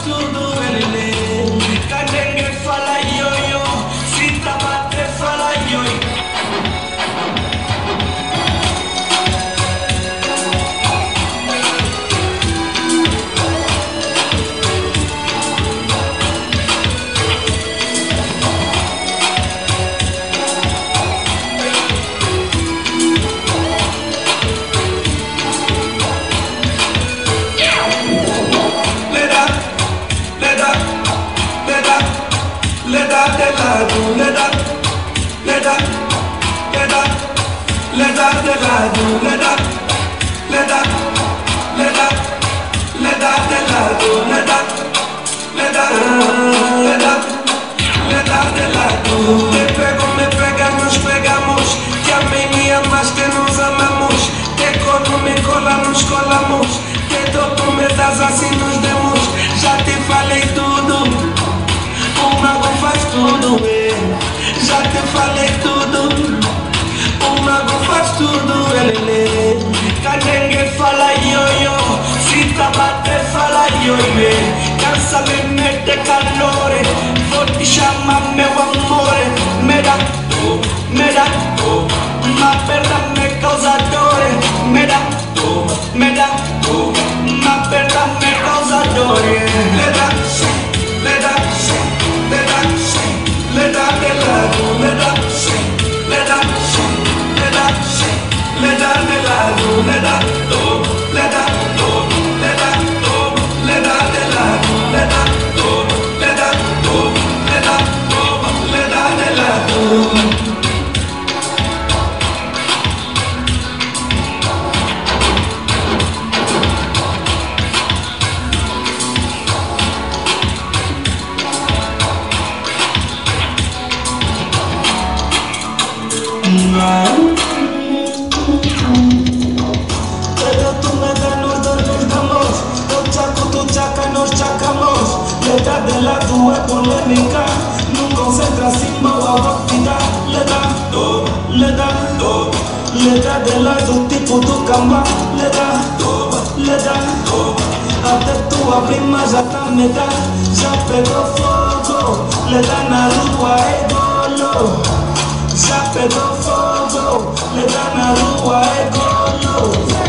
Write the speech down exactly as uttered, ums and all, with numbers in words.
tudo, ele Candengue fala ioiô, se tabate fala ioiô. Me pego, me pegamos, pegamos. Que amei, me amas, que nos amamos. Te colo, me cola, nos colamos. Te toco, me das, assim nos demos. Já te falei tudo, o mago faz tudo. Já te falei tudo, o mago faz tudo. Ele Candengue fala ioiô, se tabate fala ioiô. Cansa me mete calore, vou te chamar meu amore. Me dá tu, me dá tu, ma perda me causa dor. Me dá tu, me dá tu, ma perda me causa dor. Le dá, le dá, le dá, le dá de lado, le dá, le dá, le dá, le dá de lado, le dá tu, le dá tu, le dá tu, le dá de lado, le dá tu, le dá tu, le dá tu, le dá de lado. Pero tú me das, nos dos nos damos. Yo chaco, tú chaca, nos chacamos. Letra de la tua polémica. No concentración o abatida. Le da, do, le da, do. Letra de la do tipo do camba. Le da, do, le da, do. Até tua prima já tá me dá. Já pegou fogo. Le da na rua é golo. Já pegou fogo, le dá na rua é golo.